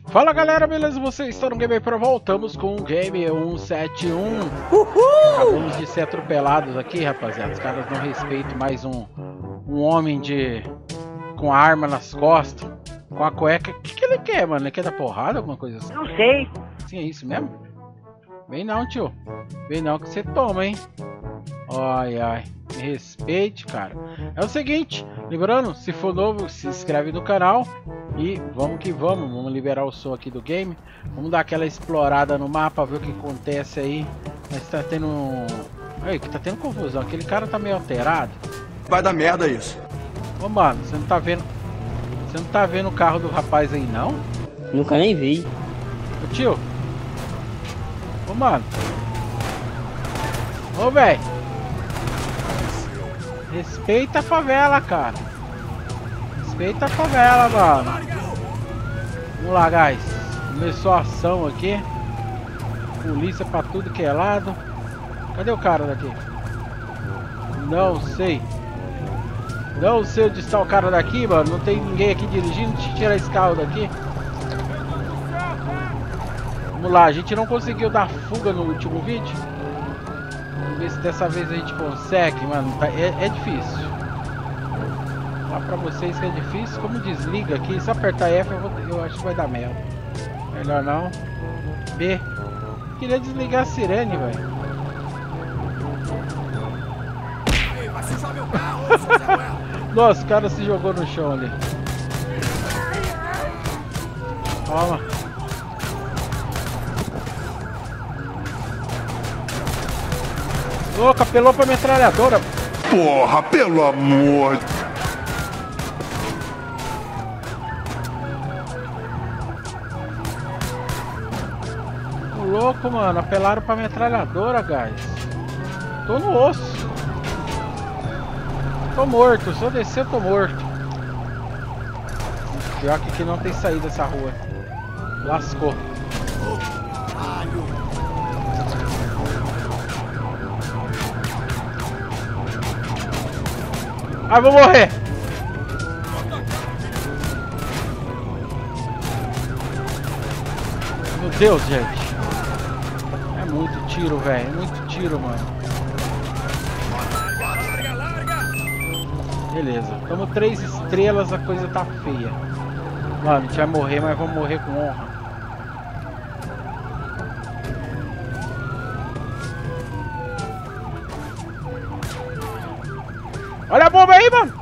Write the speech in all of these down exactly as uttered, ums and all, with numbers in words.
Fala galera, beleza? Vocês estão no Game Pro, voltamos com o Game cento e setenta e um. Uhul! Acabamos de ser atropelados aqui, rapaziada. Os caras não respeitam mais um, um homem de com a arma nas costas, com a cueca. O que, que ele quer, mano? Ele quer dar porrada, alguma coisa assim? Não sei. Sim, é isso mesmo? Vem não, tio. Vem não que você toma, hein? Ai, ai. Me respeite, cara. É o seguinte, lembrando, se for novo, se inscreve no canal. E vamos que vamos, vamos liberar o som aqui do game. Vamos dar aquela explorada no mapa, ver o que acontece aí. Mas tá tendo um... Ei, que tá tendo confusão, aquele cara tá meio alterado. Vai dar merda isso. Ô mano, você não tá vendo... Você não tá vendo o carro do rapaz aí não? Nunca nem vi. Ô tio. Ô mano. Ô velho. Respeita a favela, cara. Respeita a favela, mano. Vamos lá, guys. Começou a ação aqui. Polícia pra tudo que é lado. Cadê o cara daqui? Não sei. Não sei onde está o cara daqui, mano. Não tem ninguém aqui dirigindo. Deixa eu tirar esse carro daqui. Vamos lá, a gente não conseguiu dar fuga no último vídeo. Vamos ver se dessa vez a gente consegue, mano. É, é difícil. Falar pra vocês que é difícil. Como desliga aqui, se apertar F eu, vou, eu acho que vai dar merda. Melhor não. B. Queria desligar a sirene, velho. Nossa, o cara se jogou no chão ali. Toma. Louco, apelou pra metralhadora. Porra, pelo amor. Ô louco, mano, apelaram pra metralhadora, guys. Tô no osso. Tô morto, se eu descer eu tô morto. Pior que aqui não tem saída essa rua. Lascou. Ai, vou morrer! Meu Deus, gente! É muito tiro, velho. É muito tiro, mano. Beleza. Estamos três estrelas, a coisa tá feia. Mano, a gente vai morrer, mas vamos morrer com honra. Olha a bomba aí, mano!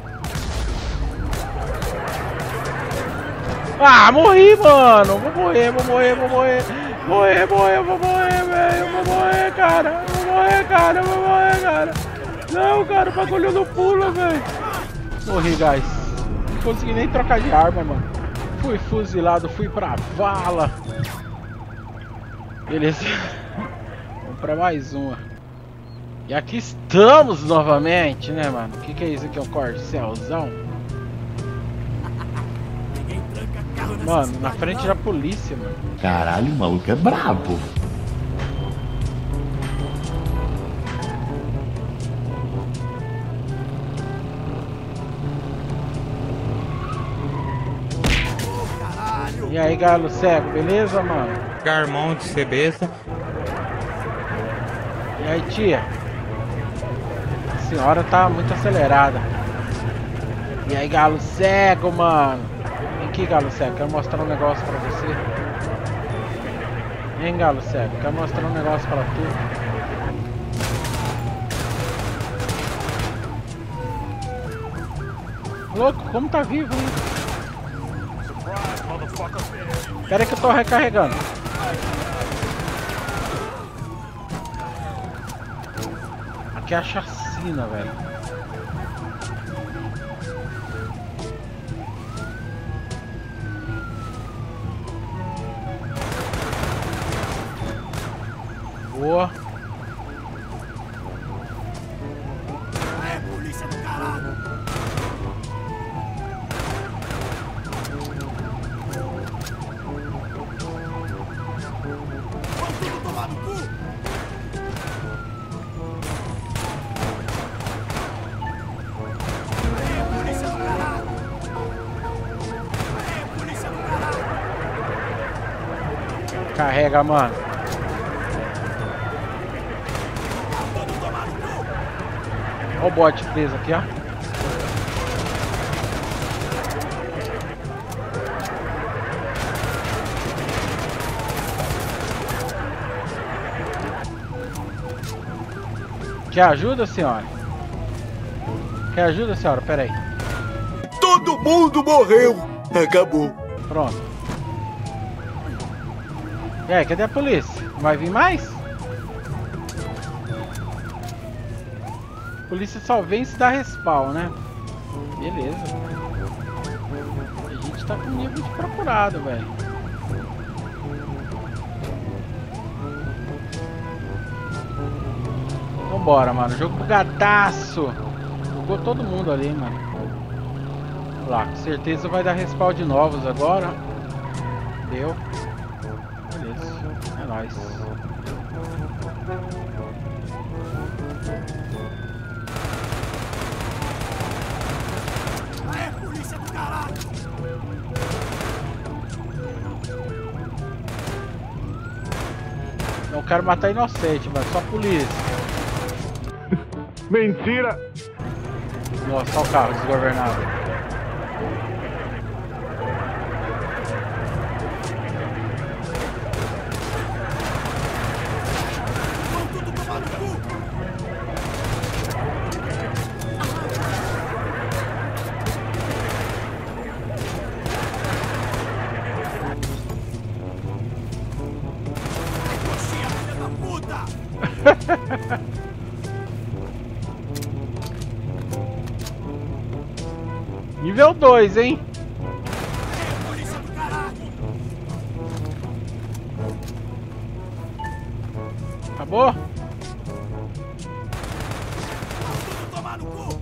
Ah, morri, mano! Vou morrer, vou morrer, vou morrer! Morrer, morrer, vou morrer, velho! Vou morrer, cara! Vou morrer, cara! Vou morrer, cara! Não, cara, o bagulho não pula, velho! Morri, guys! Não consegui nem trocar de arma, mano! Fui fuzilado, fui pra vala! Beleza! Vamos pra mais uma! E aqui estamos novamente, né, mano? O que, que é isso aqui? É um corcelzão? Mano, na frente da polícia, mano. Caralho, o maluco é brabo. E aí, galo cego, beleza, mano? Garmão de cabeça. E aí, tia? A senhora tá muito acelerada. E aí, galo cego, mano? Vem aqui, galo cego, quero mostrar um negócio pra você. Vem, galo cego, quero mostrar um negócio pra tu. Louco, como tá vivo, hein? Espera que eu tô recarregando. Aqui é a chacina, velho. Boa. É, polícia do caralho. Vamos tudo tomar no cu. Polícia do caralho! Carrega, mano. Olha o bot preso aqui, ó. Quer ajuda, senhora? Quer ajuda, senhora? Pera aí. Todo mundo morreu. Acabou. Pronto. E aí, cadê a polícia? Não vai vir mais? A polícia só vem se dá respawn, né? Beleza. A gente tá com nível de procurado, velho. Vambora, mano. Jogo bugadaço. Bugou todo mundo ali, mano. Vamos lá, com certeza vai dar respawn de novos agora. Deu. Beleza. É nóis. É, polícia do caralho. Não quero matar inocente, mas só polícia. Mentira. Nossa, olha o carro desgovernado. Nível dois, hein? Polícia do caralho. Acabou? Tudo tomar no cu.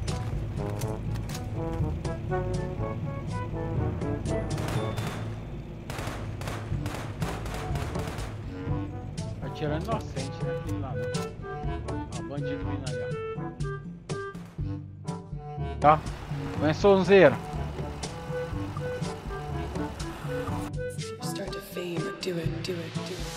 Atirando inocente, né? Aquele lá, não. Ó, bandido vindo aí, ó. Tá? Sonzeiro. Start to fade. Do it, do it, do it.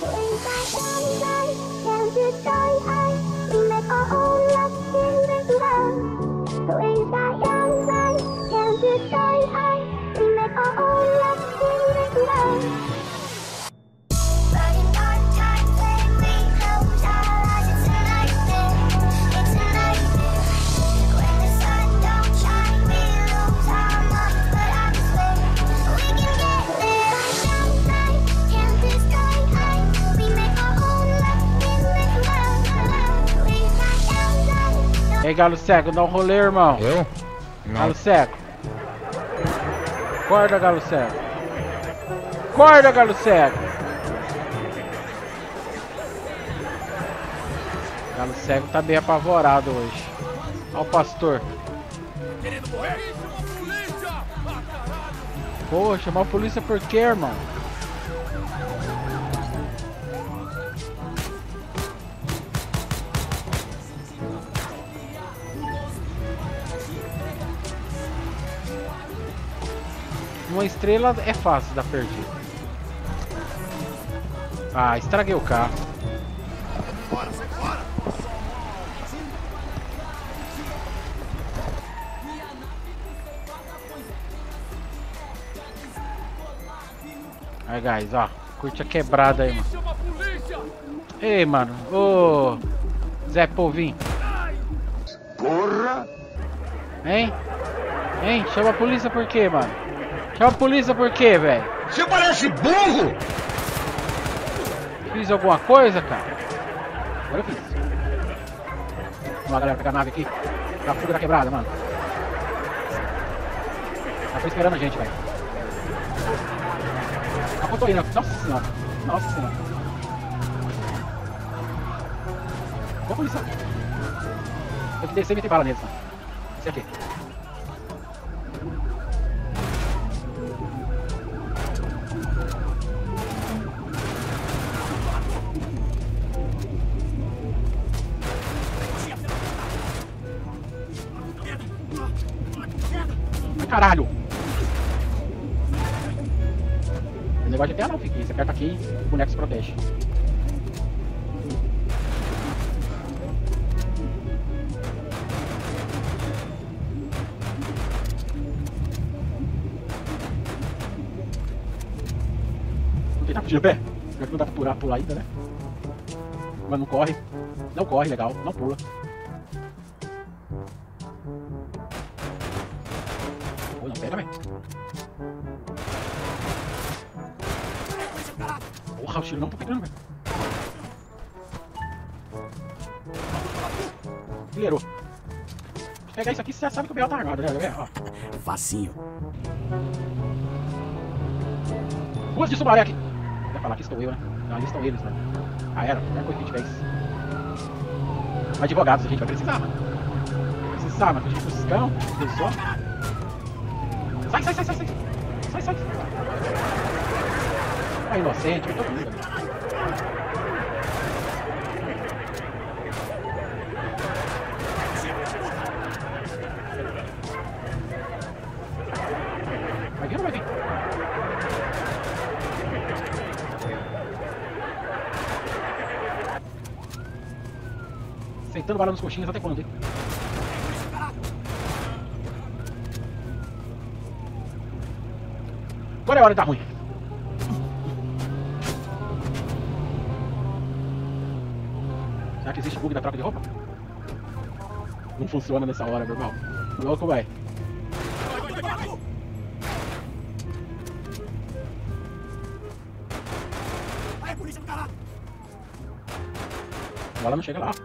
E aí, galo cego, dá um rolê, irmão. Eu? Não. Galo cego. Acorda, galo cego. Acorda, galo cego. Galo cego tá bem apavorado hoje. Olha o pastor. Querendo morrer? Pô, chamar a polícia por quê, irmão? Uma estrela é fácil dar perdido. Ah, estraguei o carro. Bora, sai fora. Aí, guys, ó. Curte a quebrada aí, mano. Ei, mano. Ô, Zé Polvinho. Porra. Hein? Hein? Chama a polícia por quê, mano? Chama a polícia por quê, velho? Você parece burro. Fiz alguma coisa, cara? Agora eu fiz. Vamos lá, galera, pegar a nave aqui. Pra fuga da quebrada, mano. Tá esperando a gente, velho. Apontou aí, né? Nossa senhora. Nossa senhora. Ô, polícia. Tem que descer e meter bala neles, mano. Esse aqui. Caralho! O negócio de terra não. não, fiquei. Você aperta aqui e o boneco se protege. Vou tentar fugir no pé. Já que não dá pra pular, pular ainda, né? Mas não corre. Não corre, legal. Não pula. Pô, não pega, velho. Porra, o tiro não tá pegando, velho. Liberou. Se pegar isso aqui, você já sabe que o B O tá armado, né? Ó. Facinho. Ruas de Sumaré aqui. Vai falar que estou eu, né? Não, ali estão eles, né? Ah, era. É coisa que a gente fez. Advogados, a gente vai precisar, mano. Vai precisar, mano. A gente precisa. Não, pessoal. Sai, sai, sai, sai, sai. Sai, sai. Ah, inocente, eu tô comigo. Vai vir ou não vai vir? Sentando bala nos coxinhas até quando, hein? Agora é hora de dar ruim. Será que existe bug da troca de roupa? Não funciona nessa hora, meu irmão. Louco, vai. Aí, polícia do caralho. A bala não chega lá.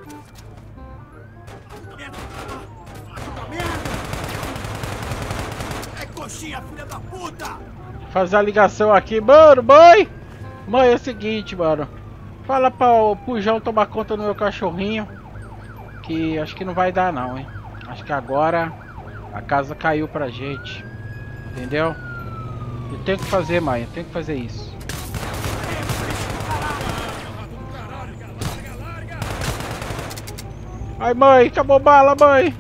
É coxinha, filha da puta! Fazer a ligação aqui, mano, mãe! Mãe, é o seguinte, mano. Fala pra o Pujão tomar conta do meu cachorrinho. Que acho que não vai dar não, hein. Acho que agora a casa caiu pra gente. Entendeu? Eu tenho que fazer, mãe. Eu tenho que fazer isso. Ai, mãe, acabou bala, mãe.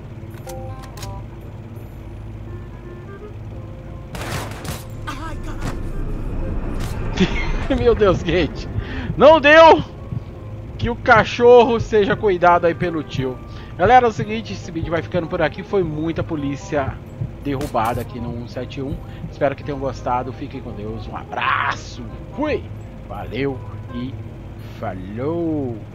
Meu Deus, gente. Não deu que o cachorro seja cuidado aí pelo tio. Galera, é o seguinte, esse vídeo vai ficando por aqui. Foi muita polícia derrubada aqui no cento e setenta e um. Espero que tenham gostado. Fiquem com Deus. Um abraço. Fui. Valeu e falou.